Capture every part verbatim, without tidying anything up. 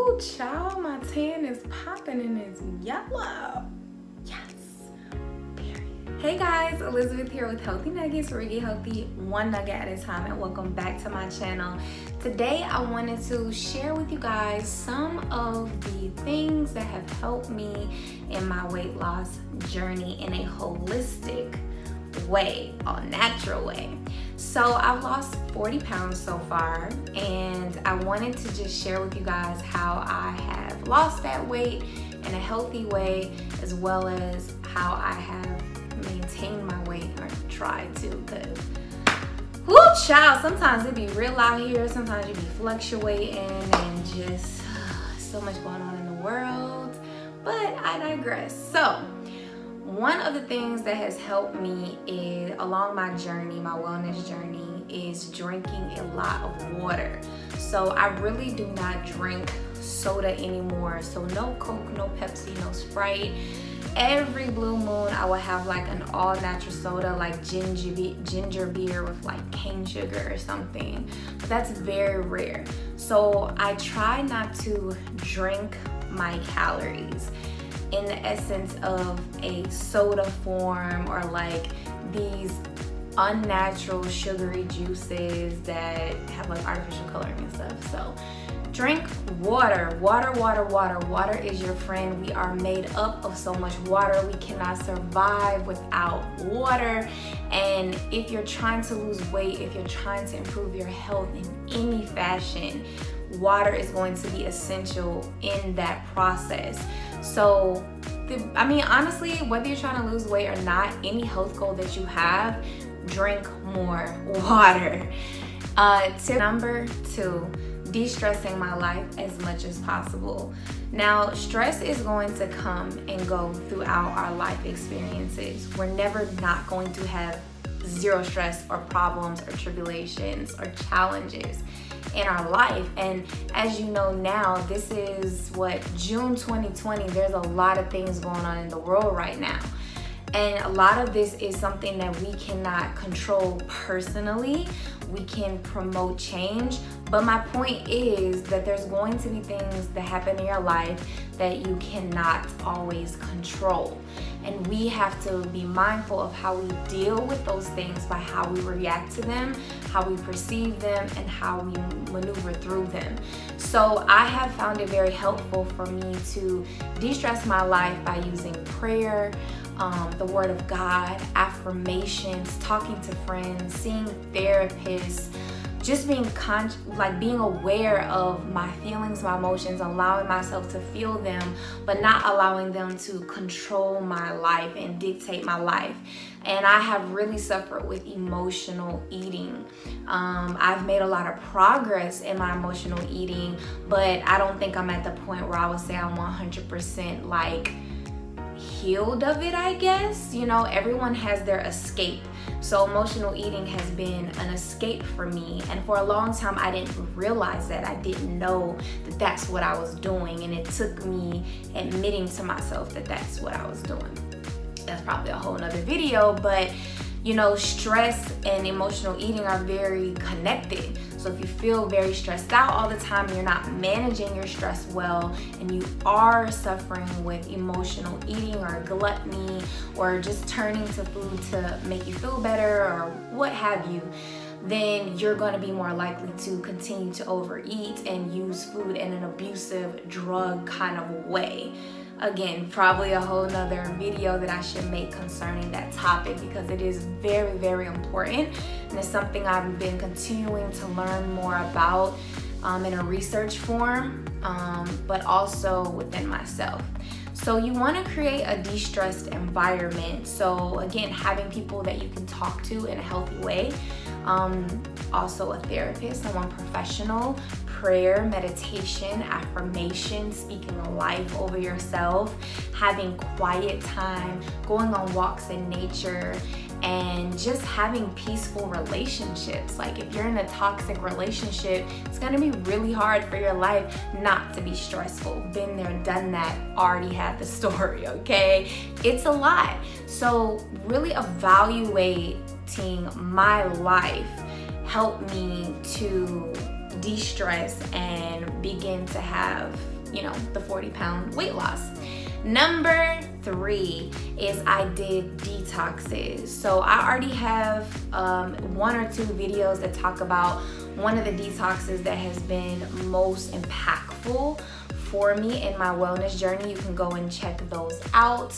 Ooh, child, my tan is popping and it's yellow. Yes. Period. Hey guys, Elizabeth here with Healthy Nuggets, where we get healthy one nugget at a time, and welcome back to my channel. Today I wanted to share with you guys some of the things that have helped me in my weight loss journey in a holistic way, a natural way. So I've lost forty pounds so far, and I wanted to just share with you guys how I have lost that weight in a healthy way, as well as how I have maintained my weight, or tried to, because whoo child, sometimes it be real out here, sometimes you be fluctuating and just uh, so much going on in the world, but I digress. So one of the things that has helped me is, along my journey, my wellness journey, is drinking a lot of water. So I really do not drink soda anymore. So no Coke, no Pepsi, no Sprite. Every blue moon I will have like an all natural soda, like ginger, be ginger beer with like cane sugar or something. But that's very rare. So I try not to drink my calories in the essence of a soda form, or like these unnatural sugary juices that have like artificial coloring and stuff. So drink water, water, water, water. Water is your friend. We are made up of so much water. We cannot survive without water. And if you're trying to lose weight, if you're trying to improve your health in any fashion, water is going to be essential in that process. So, the, I mean, honestly, whether you're trying to lose weight or not, any health goal that you have, drink more water. Uh, tip number two, de-stressing my life as much as possible. Now, stress is going to come and go throughout our life experiences. We're never not going to have zero stress or problems or tribulations or challenges in our life. And as you know now, this is what, June twenty twenty, there's a lot of things going on in the world right now. And a lot of this is something that we cannot control personally. We can promote change, but my point is that there's going to be things that happen in your life that you cannot always control. And we have to be mindful of how we deal with those things by how we react to them, how we perceive them, and how we maneuver through them. So I have found it very helpful for me to de-stress my life by using prayer, Um, the Word of God, affirmations, talking to friends, seeing therapists, just being con like being aware of my feelings, my emotions, allowing myself to feel them, but not allowing them to control my life and dictate my life. And I have really suffered with emotional eating. Um, I've made a lot of progress in my emotional eating, but I don't think I'm at the point where I would say I'm one hundred percent like healed of it, I guess. You know, everyone has their escape. So emotional eating has been an escape for me, and for a long time I didn't realize that. I didn't know that that's what I was doing, and it took me admitting to myself that that's what I was doing. That's probably a whole nother video, but you know, stress and emotional eating are very connected. So if you feel very stressed out all the time, you're not managing your stress well, and you are suffering with emotional eating or gluttony, or just turning to food to make you feel better or what have you, then you're going to be more likely to continue to overeat and use food in an abusive drug kind of way. Again, probably a whole nother video that I should make concerning that topic, because it is very, very important, and it's something I've been continuing to learn more about um, in a research form, um, but also within myself. So you want to create a de-stressed environment. So again, having people that you can talk to in a healthy way. Um, also a therapist, someone professional, prayer, meditation, affirmation, speaking life over yourself, having quiet time, going on walks in nature, and just having peaceful relationships. Like if you're in a toxic relationship, it's gonna be really hard for your life not to be stressful. Been there, done that, already had the story, okay? It's a lot. So really evaluating my life helped me to de-stress and begin to have you know, the forty pound weight loss. Number three is I did detoxes. So I already have um, one or two videos that talk about one of the detoxes that has been most impactful for me in my wellness journey. You can go and check those out.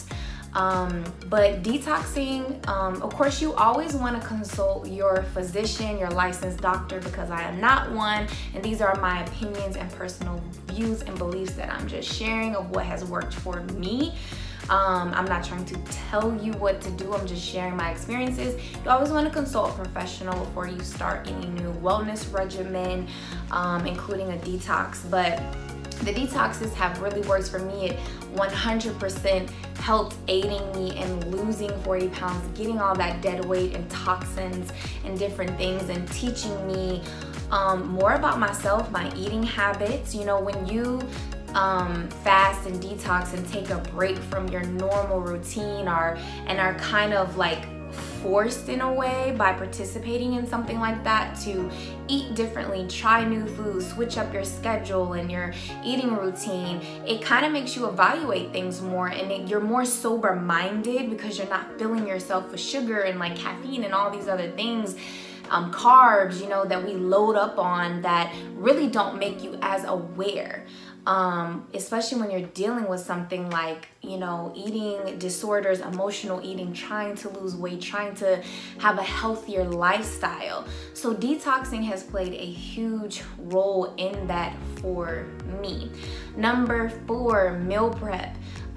Um, but detoxing, um, of course, you always want to consult your physician, your licensed doctor, because I am not one, and these are my opinions and personal views and beliefs that I'm just sharing of what has worked for me. Um, I'm not trying to tell you what to do, I'm just sharing my experiences. You always want to consult a professional before you start any new wellness regimen, um, including a detox. But the detoxes have really worked for me. It one hundred percent helped aiding me in losing forty pounds, getting all that dead weight and toxins and different things, and teaching me um, more about myself, my eating habits. You know, when you um, fast and detox and take a break from your normal routine, or and are kind of like forced in a way by participating in something like that to eat differently, try new foods, switch up your schedule and your eating routine, it kind of makes you evaluate things more, and it, you're more sober minded because you're not filling yourself with sugar and like caffeine and all these other things, um, carbs, you know, that we load up on that really don't make you as aware. Um, especially when you're dealing with something like, you know, eating disorders, emotional eating, trying to lose weight, trying to have a healthier lifestyle. So detoxing has played a huge role in that for me. Number four, meal prep.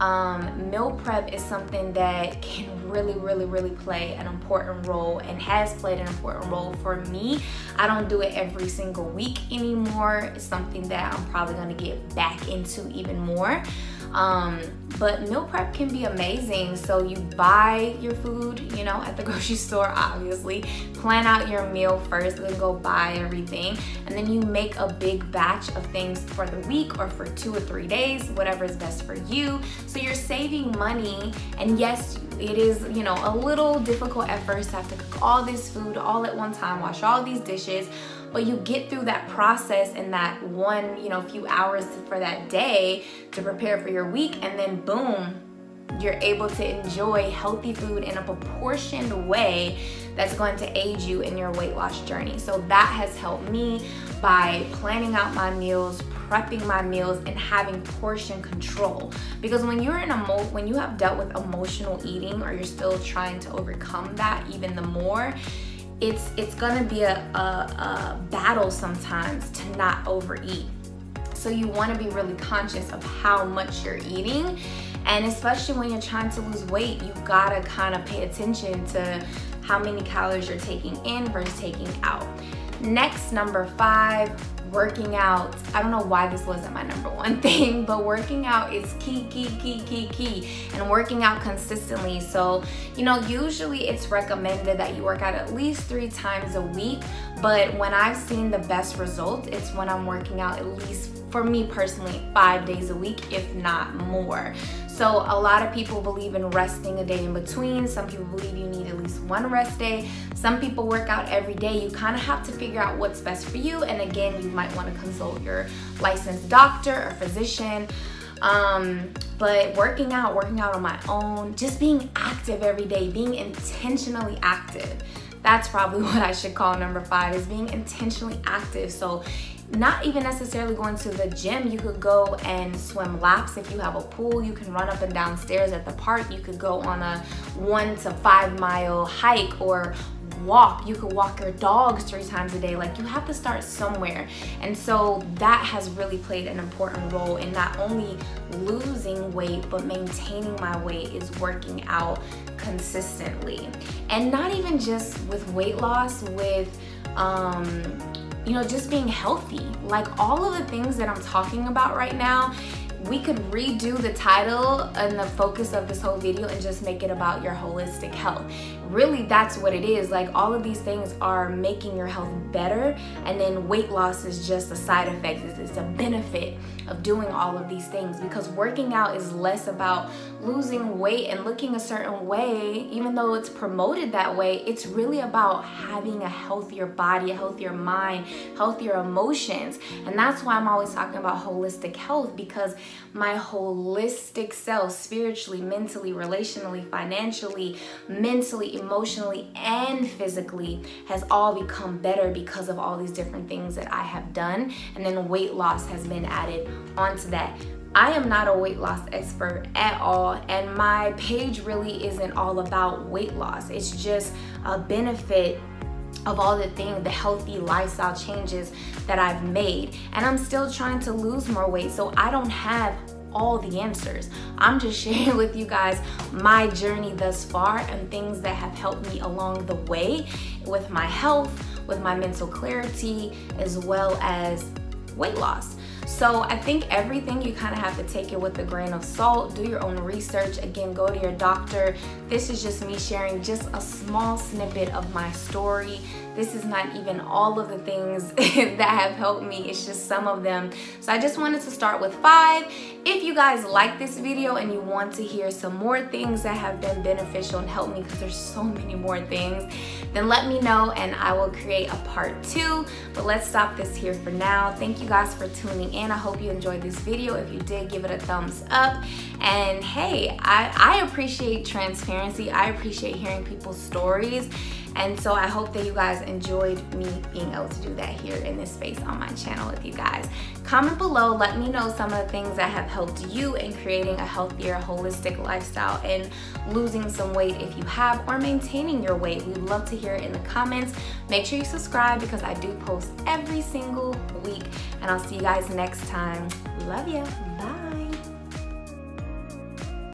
Um, meal prep is something that can really, really, really play an important role and has played an important role for me. I don't do it every single week anymore. It's something that I'm probably going to get back into even more. Um, but meal prep can be amazing. So you buy your food, you know, at the grocery store, obviously. Plan out your meal first, then go buy everything. And then you make a big batch of things for the week or for two or three days, whatever is best for you. So you're saving money. And yes, it is, you know, a little difficult at first to have to cook all this food all at one time, wash all these dishes. But you get through that process in that one, you know, few hours for that day to prepare for your week, and then boom, you're able to enjoy healthy food in a proportioned way that's going to aid you in your weight loss journey. So that has helped me by planning out my meals, prepping my meals, and having portion control. Because when you're in a mo when you have dealt with emotional eating, or you're still trying to overcome that even the more, it's it's gonna be a, a, a battle sometimes to not overeat. So you want to be really conscious of how much you're eating, and especially when you're trying to lose weight, you gotta kind of pay attention to how many calories you're taking in versus taking out. Next, number five, working out. I don't know why this wasn't my number one thing, but working out is key, key, key, key, key, and working out consistently. So, you know, usually it's recommended that you work out at least three times a week, but when I've seen the best results, it's when I'm working out at least, for me personally, five days a week, if not more. So a lot of people believe in resting a day in between. Some people believe you need at least one rest day. Some people work out every day. You kind of have to figure out what's best for you. And again, you might want to consult your licensed doctor or physician. Um, but working out, working out on my own, just being active every day, being intentionally active. That's probably what I should call number five, is being intentionally active. So not even necessarily going to the gym. You could go and swim laps if you have a pool. You can run up and down stairs at the park. You could go on a one to five mile hike or walk. You could walk your dogs three times a day. Like, you have to start somewhere. And so that has really played an important role in not only losing weight, but maintaining my weight, is working out consistently. And not even just with weight loss, with um, you know, just being healthy. Like, all of the things that I'm talking about right now, we could redo the title and the focus of this whole video and just make it about your holistic health. really that's what it is. Like, all of these things are making your health better, and then weight loss is just a side effect. It's, it's a benefit of doing all of these things, because working out is less about losing weight and looking a certain way, even though it's promoted that way. It's really about having a healthier body, a healthier mind, healthier emotions. And that's why I'm always talking about holistic health, because my holistic self, spiritually, mentally, relationally, financially, mentally, emotionally, and physically, has all become better because of all these different things that I have done. And then weight loss has been added onto that. I am not a weight loss expert at all, and my page really isn't all about weight loss. It's just a benefit of all the things, the healthy lifestyle changes that I've made. And I'm still trying to lose more weight, so I don't have all the answers. I'm just sharing with you guys my journey thus far and things that have helped me along the way with my health, with my mental clarity, as well as weight loss. So I think everything, you kind of have to take it with a grain of salt. Do your own research. Again, go to your doctor. This is just me sharing just a small snippet of my story. This is not even all of the things that have helped me. It's just some of them. So I just wanted to start with five. If you guys like this video and you want to hear some more things that have been beneficial and helped me, because there's so many more things, then let me know and I will create a part two. But let's stop this here for now. Thank you guys for tuning in. I hope you enjoyed this video. If you did, give it a thumbs up. And hey, I, I appreciate transparency. I appreciate hearing people's stories. And so I hope that you guys enjoyed me being able to do that here in this space on my channel with you guys. Comment below, let me know some of the things that have helped you in creating a healthier, holistic lifestyle and losing some weight if you have, or maintaining your weight. We'd love to hear it in the comments. Make sure you subscribe, because I do post every single week. And I'll see you guys next time. Love ya.